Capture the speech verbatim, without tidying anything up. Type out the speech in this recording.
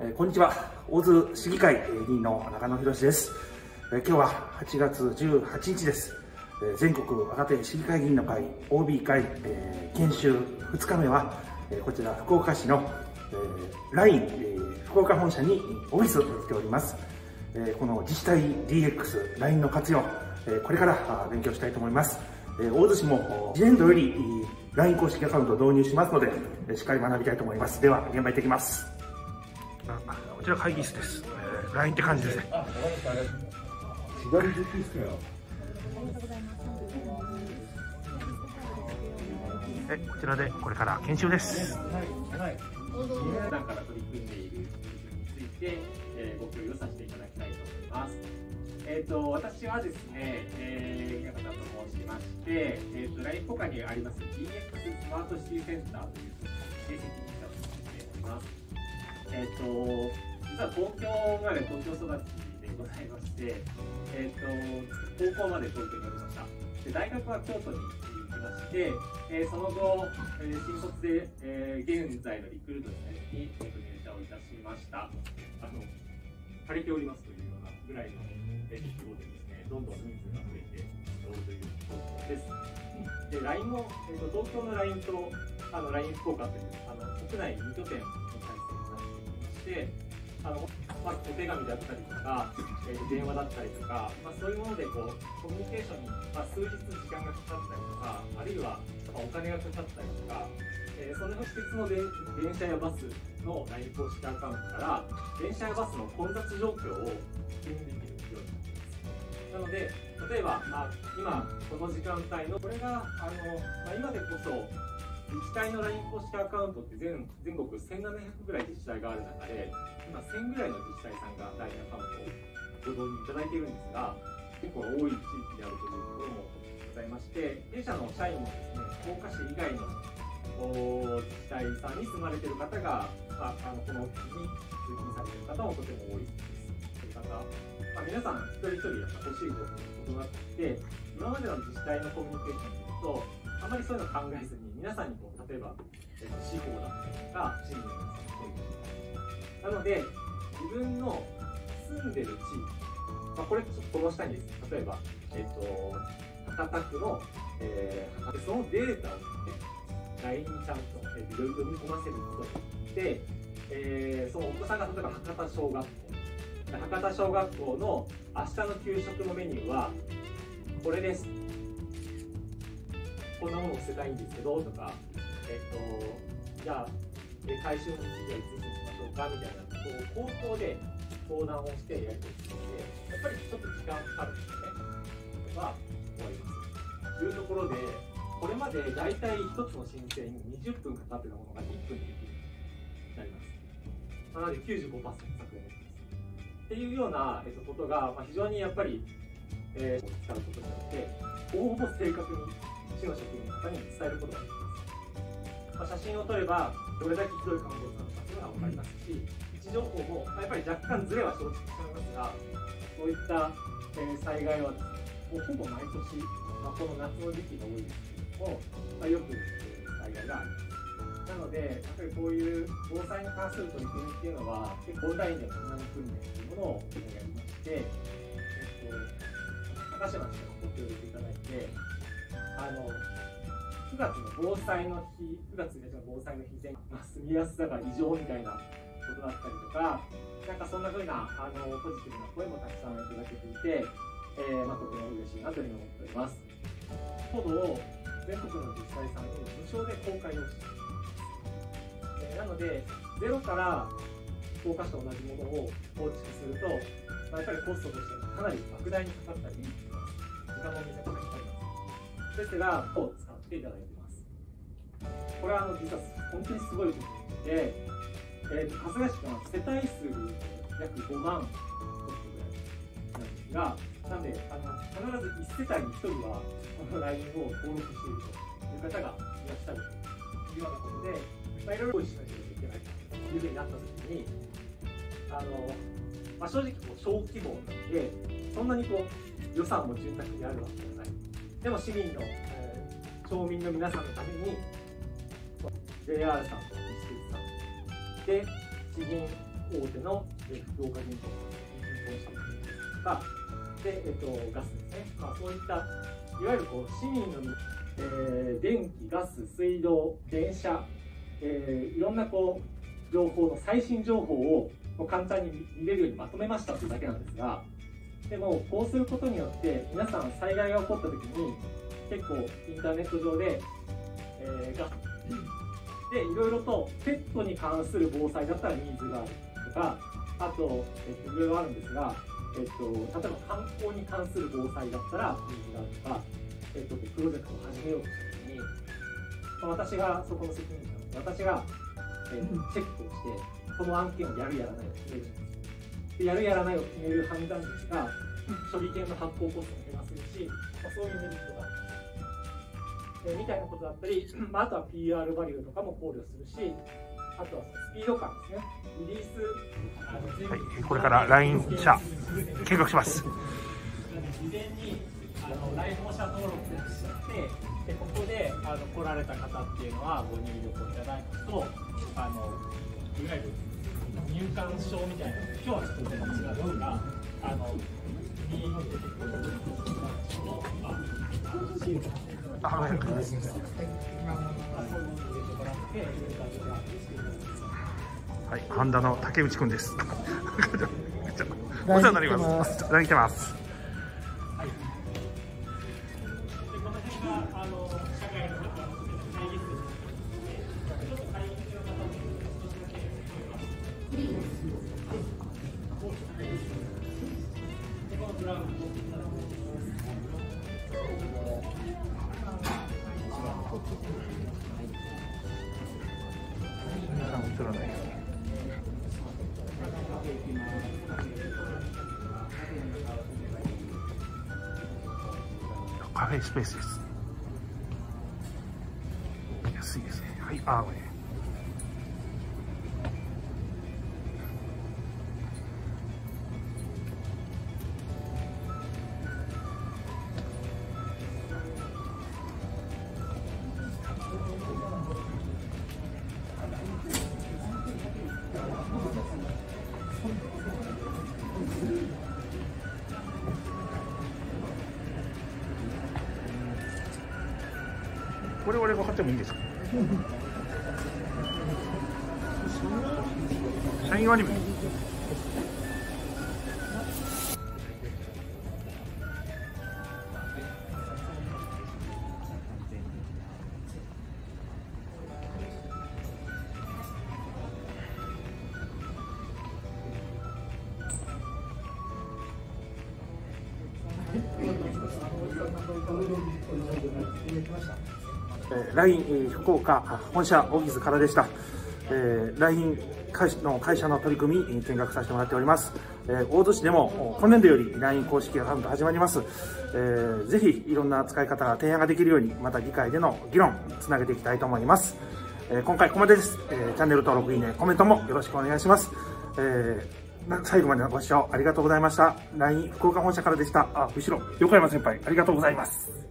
えー、こんにちは。大津市議会議員の中野博です。えー、今日ははちがつじゅうはちにちです。えー、全国若手市議会議員の会 オービー 会、えー、研修ふつかめは、えー、こちら福岡市の、えー、ライン、えー、福岡本社にオフィスをしております。えー、この自治体 ディーエックス、ライン の活用、えー、これから勉強したいと思います。えー、大津市も次年度より ライン 公式アカウントを導入しますので、えー、しっかり学びたいと思います。では、現場行ってきます。こちら会議室です。えー、ライン って感じですね。左好きですよ。え、こちらでこれから研修です。 はい。はい。皆さんから取り組んでいるについて、えー、ご共有させていただきたいと思います。えっ、ー、と私はですね、えー、宮方と申しまして、えっ、ー、と ライン 福岡にあります ディーエックス スマートシティセンターという成績にしたをしております。えっ、ー、と実は東京生まれ東京育ちでございまして、えっ、ー、と高校まで東京におりました。で大学は京都に行きまして、えー、その後、えー、新卒で、えー、現在のリクルートに、えー、入社をいたしました。あの足りておりますというようなぐらいの規模でですね、どんどん人数が増えておるということです。で、ライン も、えー、と東京の ライン とあの ライン 福岡というあの国内に拠点の体制になっていまして、あのまあ、お手紙であったりとか、えー、電話だったりとか、まあ、そういうものでこうコミュニケーションに、まあ、数日時間がかかったりとか、あるいは、まあ、お金がかかったりとか、えー、その施設の電車やバスの ライン 公式アカウントから電車やバスの混雑状況を確認できるようになっています。なので、例えば、まあ、今この時間帯のこれがあの、まあ、今でこそ自治体の ライン 公式アカウントって 全, 全国せんななひゃくぐらい自治体がある中で、今せんぐらいの自治体さんが ライン アカウントをご導入いただいているんですが、結構多い地域であるというところもございまして、弊社の社員もですね、福岡市以外の自治体さんに住まれている方が、まあ、あのこの地に通勤されている方もとても多いです。という方、まあ、皆さん一人一人やっぱ欲しい情報が異なっていて、今までの自治体のコミュニケーションでいうと、あまりそういうのを考えずに、皆さんにこう例えば、えー、司法だったりとか、市民の皆さんに声をかける。なので、自分の住んでる地域、まあ、これちょっとこの下にですね、例えば、えっ、ー、と、博多区の、えー、そのデータを、ね、ライン にちゃんと、えー、読み込ませることによって、えー、そのお子さんが例えば博多小学校、博多小学校の明日の給食のメニューはこれです。こんなものを捨てたいんですけどとか、えっと、じゃあ、回収の次はいつにしましょうかみたいな、こう口頭で相談をしてやり取りするので、やっぱりちょっと時間かかるんですよね。は終わります。というところで、これまで大体ひとつの申請ににじゅっぷんかかってたものがいっぷんでできるようになります。なので きゅうじゅうごパーセント 削減できます。っていうような、えっと、ことが、まあ、非常にやっぱり、えー、使うことによって、ほぼ正確に市の職員の方に伝えることができます。まあ、写真を撮れば、どれだけひどい看護師さんのかというのが分かりますし、位置情報も、まあ、やっぱり若干ずれは生じてしまいますが、そういった、えー、災害はですね、もうほぼ毎年、まあ、この夏の時期が多いですけれども、まあ、よく、えー、災害があります。なので、やっぱりこういう防災に関する取り組みっていうのは、結構オンラインでの避難訓練というものをやりまして、えっと、高島氏がご協力いただいて、あのくがつの防災の日、くがつの防災の日前、まあ、住みやすさが異常みたいなことだったりとか、なんかそんな風なあのポジティブな声もたくさんいただけていて、えーまあ、とても嬉しいなというふうに思っております。コードを全国の自治体さんに無償で公開をしています。えー、なので、ゼロから福岡市と同じものを構築すると、まあ、やっぱりコストとしてはかなり莫大にかかったり、時間もめちゃくちゃかかります。ですが、を使っていただいています。これはあの実は本当にすごいことで、えー、と春日市は世帯数約ごまんなんですが、なのであの必ずいち世帯にひとりはこの ライン を登録しているという方がいらっしゃるというようなことで、まあ、いろいろ用意しなければいけないというふうになったときに、あの、まあ、正直こう小規模なので、そんなにこう予算も潤沢にあるわけではない。でも市民の、えー、町民の皆さんのために ジェイアール さんと西鉄さんで地銀大手の福岡銀行に銀行しているとかで、えっと、ガスですね、まあ、そういったいわゆるこう市民の、えー、電気、ガス、水道、電車、えー、いろんなこう情報の最新情報を簡単に見れるようにまとめましたというだけなんですが、でもこうすることによって皆さん災害が起こった時に結構インターネット上で、えー、がでいろいろとペットに関する防災だったらニーズがあるとか、あと、えっと、いろいろあるんですが、えっと、例えば観光に関する防災だったらニーズがあるとか、えっと、プロジェクトを始めようとした時に、まあ、私がそこの責任者なので私が、えっと、チェックをしてこの案件をやるやらないを決めるんです。でやるやらないを決める判断軸が処理権の発行コストも減らせるし、まあ、そういうメリットがあります。えー、みたいなことだったり、まあ、あとは ピーアール バリューとかも考慮するし、あとはスピード感ですね。リリース、 はい、これから ライン 社見学します。 事前にあの ライン 保社登録をして、でここであの来られた方っていうのはご入力をいただくと、あのいわゆる入館証みたいな、今日はちょっと全然違うんですが、あのに出てくる証の、まあ、シールがあ、はい、はい、ハンダの竹内くんです。お世話になります。ライン来てます。 はい。でこの辺があの社会の中の会議室です。ちょっと会議室の方も少しだけでこのブラウン映らない。カフェスペースです。安いですね。はい、あー、ね。これ俺分かってもいいんですか？社員アニメ。ライン 福岡本社オフィスからでした。えー、ライン の会社の取り組み見学させてもらっております。えー、大洲市でも今年度より ライン 公式アカウント始まります。えー、ぜひいろんな使い方が提案ができるように、また議会での議論つなげていきたいと思います。えー、今回ここまでです。えー、チャンネル登録、いいね、コメントもよろしくお願いします。えー、最後までのご視聴ありがとうございました。ライン 福岡本社からでした。あ、後ろ横山先輩ありがとうございます。